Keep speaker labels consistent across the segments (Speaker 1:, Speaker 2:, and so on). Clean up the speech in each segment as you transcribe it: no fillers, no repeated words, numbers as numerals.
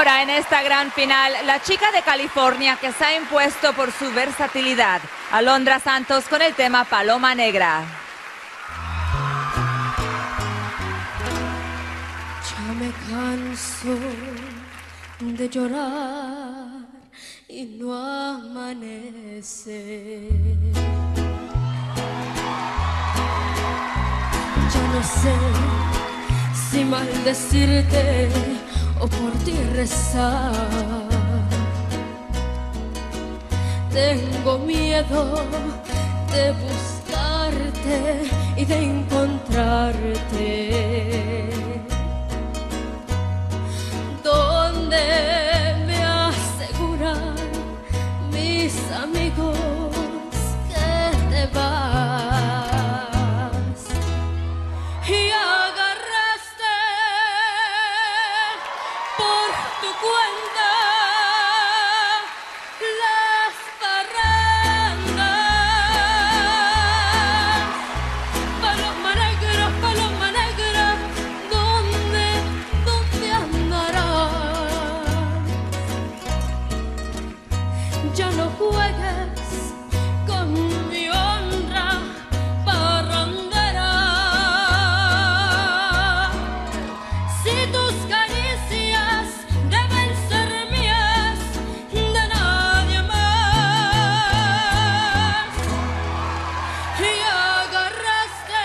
Speaker 1: ahora en esta gran final, la chica de California que se ha impuesto por su versatilidad, Alondra Santos con el tema Paloma Negra.
Speaker 2: Ya me canso de llorar y no amanece. Ya no sé si maldecirte o por ti rezar. Tengo miedo de buscarte y de encontrarte. Donde me aseguran mis amigos que te vas y agarraste por tu cuenta las parrandas. Paloma negra, ¿dónde andarás? Ya no juegues con mi honra parrandera. Si tus caricias deben ser mías, de nadie más. Y agarraste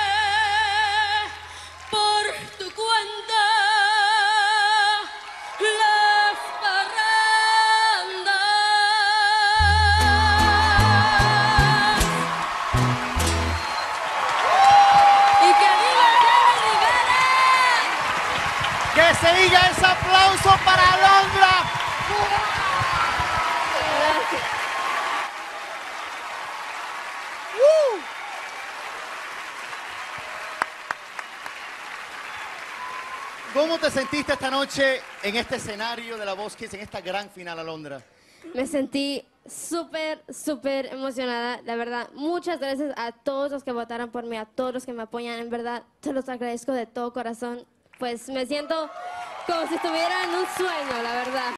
Speaker 2: por tu cuenta las parrandas. Y que viva Jenny Rivera.
Speaker 3: Que se diga ese aplauso para Alondra. ¿Cómo te sentiste esta noche en este escenario de La Voz Kids, en esta gran final, Alondra?
Speaker 2: Me sentí súper emocionada, la verdad. Muchas gracias a todos los que votaron por mí, a todos los que me apoyan. En verdad, te los agradezco de todo corazón. Pues me siento como si estuviera en un sueño, la verdad.